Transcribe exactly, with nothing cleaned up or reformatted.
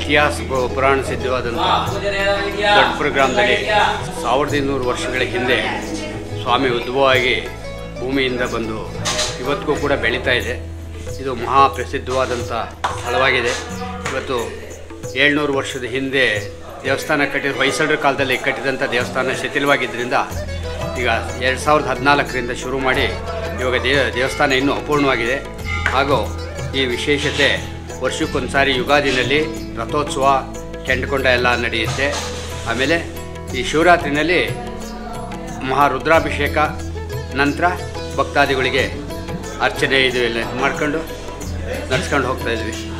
ಇತಿಹಾಸ ಪುರಾಣ ಸಿದ್ಧವಾದಂಥ ದೊಡ್ಡಪುರ ಗ್ರಾಮದಲ್ಲಿ ಸಾವಿರದ ಇನ್ನೂರು ವರ್ಷಗಳ ಹಿಂದೆ ಸ್ವಾಮಿ ಉದ್ಭವವಾಗಿ ಭೂಮಿಯಿಂದ ಬಂದು ಇವತ್ತಿಗೂ ಕೂಡ ಬೆಳೀತಾ ಇದೆ. ಇದು ಮಹಾ ಪ್ರಸಿದ್ಧವಾದಂಥ ಸ್ಥಳವಾಗಿದೆ. ಇವತ್ತು ಏಳ್ನೂರು ವರ್ಷದ ಹಿಂದೆ ದೇವಸ್ಥಾನ ಕಟ್ಟಿದ ಹೊಯ್ಸಳರ ಕಾಲದಲ್ಲಿ ಕಟ್ಟಿದಂಥ ದೇವಸ್ಥಾನ ಶಿಥಿಲವಾಗಿದ್ದರಿಂದ ಈಗ ಎರಡು ಸಾವಿರದ ಹದಿನಾಲ್ಕರಿಂದ ಶುರು ಮಾಡಿ ಇವಾಗ ದೇವ ದೇವಸ್ಥಾನ ಇನ್ನೂ ಅಪೂರ್ಣವಾಗಿದೆ. ಹಾಗೂ ಈ ವಿಶೇಷತೆ ವರ್ಷಕ್ಕೊಂದು ಸಾರಿ ಯುಗಾದಿನಲ್ಲಿ ರಥೋತ್ಸವ ಕೆಂಡಕೊಂಡ ಎಲ್ಲ ನಡೆಯುತ್ತೆ. ಆಮೇಲೆ ಈ ಶಿವರಾತ್ರಿನಲ್ಲಿ ಮಹಾರುದ್ರಾಭಿಷೇಕ ನಂತರ ಭಕ್ತಾದಿಗಳಿಗೆ ಅರ್ಚನೆ ಇದು ಎಲ್ಲ ಮಾಡ್ಕೊಂಡು ನಡ್ಸ್ಕೊಂಡು ಹೋಗ್ತಾಯಿದ್ವಿ.